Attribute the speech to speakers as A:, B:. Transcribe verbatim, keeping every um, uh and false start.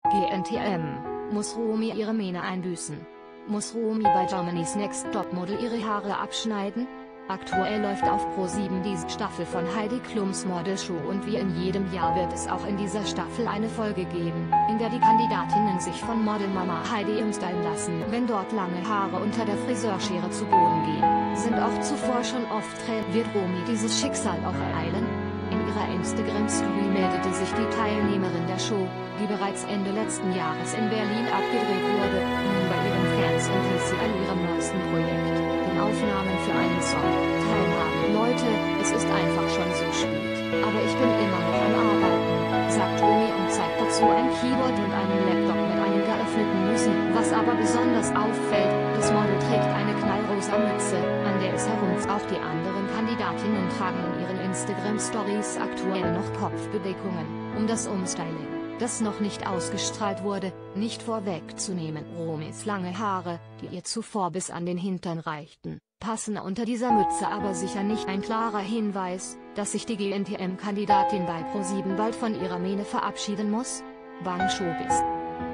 A: G N T M, muss Romy ihre Mähne einbüßen? Muss Romy bei Germany's Next Topmodel ihre Haare abschneiden? Aktuell läuft auf Pro sieben die Staffel von Heidi Klums Modelshow und wie in jedem Jahr wird es auch in dieser Staffel eine Folge geben, in der die Kandidatinnen sich von Modelmama Heidi umstylen lassen. Wenn dort lange Haare unter der Friseurschere zu Boden gehen, sind auch zuvor schon oft Tränen. Wird Romy dieses Schicksal auch ereilen? In ihrer Instagram-Story meldete sich die Teilnehmerin der Show, die bereits Ende letzten Jahres in Berlin abgedreht wurde, nun bei ihren Fans und ließ sie an ihrem neuesten Projekt, den Aufnahmen für einen Song, teilhaben. Leute, es ist einfach schon so spät, aber ich bin immer noch am Arbeiten, sagt Romy und zeigt dazu ein Keyboard und einen Laptop mit einem geöffneten Musik. Was aber besonders auffällt, das Model trägt eine knallrosa Mütze, an der es herumzieht. Auch die anderen Kandidatinnen tragen in ihren Instagram-Stories aktuell noch Kopfbedeckungen, um das Umstyling, das noch nicht ausgestrahlt wurde, nicht vorwegzunehmen. Romys lange Haare, die ihr zuvor bis an den Hintern reichten, passen unter dieser Mütze aber sicher nicht. Ein klarer Hinweis, dass sich die G N T M-Kandidatin bei Pro sieben bald von ihrer Mähne verabschieden muss? Bang Showbiz.